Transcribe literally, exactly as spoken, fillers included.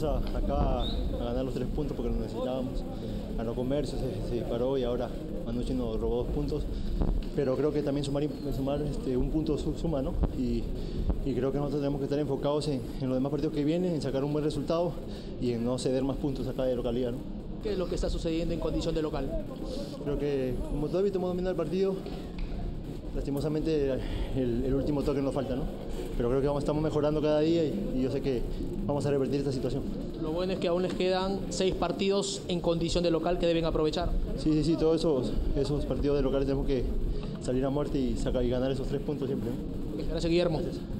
vinimos a, acá a ganar los tres puntos porque lo necesitábamos. Ganó Comercio, se, se disparó y ahora anoche nos robó dos puntos. Pero creo que también sumar, sumar este, un punto suma, ¿no? Y, y creo que nosotros tenemos que estar enfocados en, en los demás partidos que vienen, en sacar un buen resultado y en no ceder más puntos acá de localidad, ¿no? ¿Qué es lo que está sucediendo en condición de local? Creo que como todavía estamos dominando el partido, lastimosamente el, el último toque nos falta, ¿no? Pero creo que vamos, estamos mejorando cada día y, y yo sé que vamos a revertir esta situación. Lo bueno es que aún les quedan seis partidos en condición de local que deben aprovechar. Sí, sí, sí, todos esos, esos partidos de locales tenemos que salir a muerte y, sacar, y ganar esos tres puntos siempre, ¿no? Gracias, Guillermo. Gracias.